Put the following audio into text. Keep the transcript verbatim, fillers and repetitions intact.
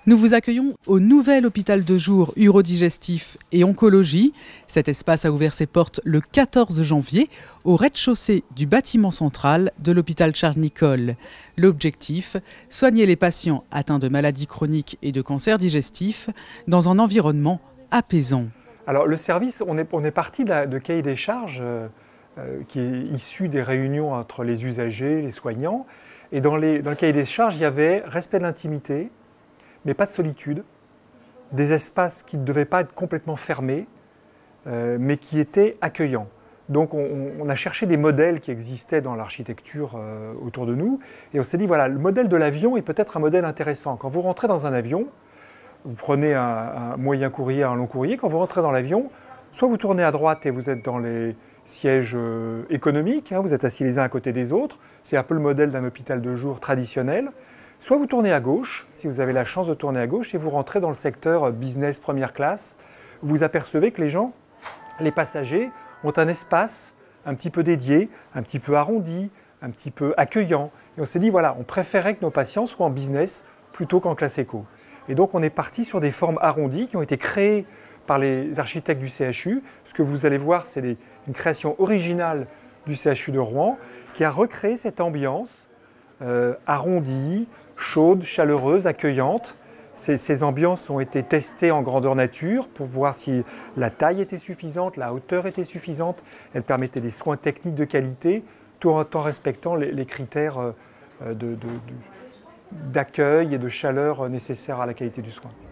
Nous vous accueillons au nouvel hôpital de jour urodigestif et oncologie. Cet espace a ouvert ses portes le quatorze janvier au rez-de-chaussée du bâtiment central de l'hôpital Charles-Nicolle. L'objectif, soigner les patients atteints de maladies chroniques et de cancers digestifs dans un environnement apaisant. Alors le service, on est, on est parti de, la, de cahier des charges euh, euh, qui est issu des réunions entre les usagers, les soignants. Et dans, les, dans le cahier des charges, il y avait respect de l'intimité, mais pas de solitude, des espaces qui ne devaient pas être complètement fermés, euh, mais qui étaient accueillants. Donc on, on a cherché des modèles qui existaient dans l'architecture euh, autour de nous, et on s'est dit, voilà, le modèle de l'avion est peut-être un modèle intéressant. Quand vous rentrez dans un avion, vous prenez un, un moyen courrier, un long courrier, quand vous rentrez dans l'avion, soit vous tournez à droite et vous êtes dans les sièges euh, économiques, hein, vous êtes assis les uns à côté des autres, c'est un peu le modèle d'un hôpital de jour traditionnel. Soit vous tournez à gauche, si vous avez la chance de tourner à gauche, et vous rentrez dans le secteur business première classe. Vous apercevez que les gens, les passagers, ont un espace un petit peu dédié, un petit peu arrondi, un petit peu accueillant. Et on s'est dit, voilà, on préférait que nos patients soient en business plutôt qu'en classe éco. Et donc on est parti sur des formes arrondies qui ont été créées par les architectes du C H U. Ce que vous allez voir, c'est des, une création originale du C H U de Rouen qui a recréé cette ambiance Euh, arrondie, chaude, chaleureuse, accueillante. Ces, ces ambiances ont été testées en grandeur nature pour voir si la taille était suffisante, la hauteur était suffisante. Elles permettaient des soins techniques de qualité, tout en, en respectant les, les critères euh, de, de, de, d'accueil et de chaleur nécessaires à la qualité du soin.